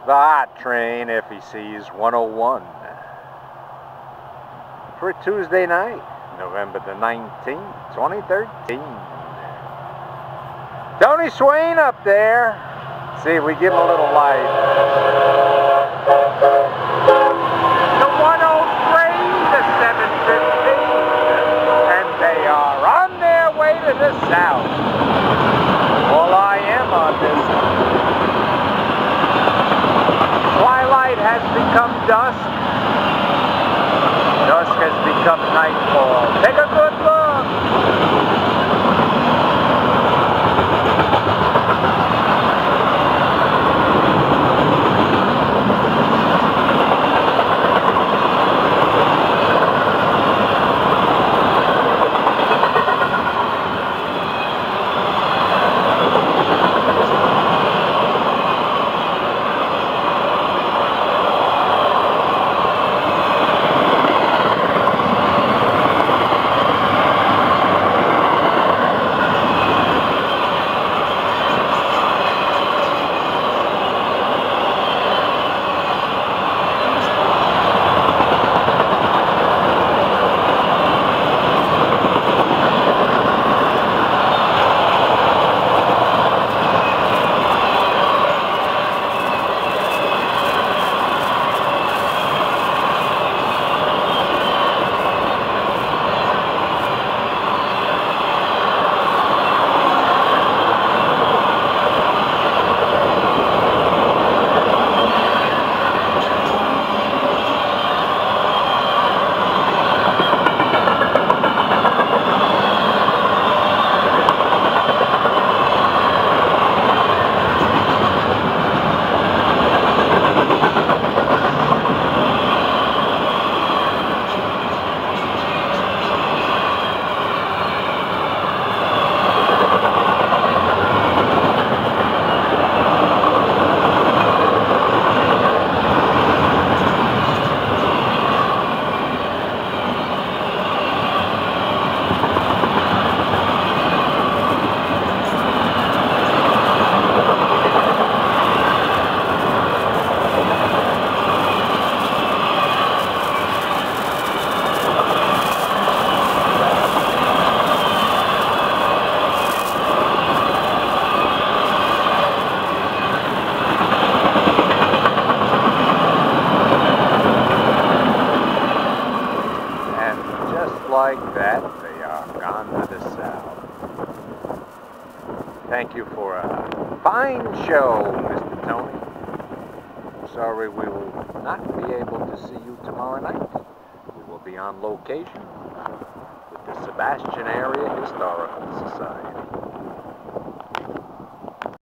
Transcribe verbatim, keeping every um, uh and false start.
The Hot Train, F E C one oh one. For Tuesday night, November the nineteenth, twenty thirteen. Tony Swain up there. See if we give him a little light. The one oh three, the seven fifteen, and they are on their way to the south. Well, I am on this. Twilight has become dusk. Dusk has become nightfall. Take a good look. Like that, they are gone to the south. Thank you for a fine show, Mister Tony. Sorry we will not be able to see you tomorrow night. We will be on location with the Sebastian Area Historical Society.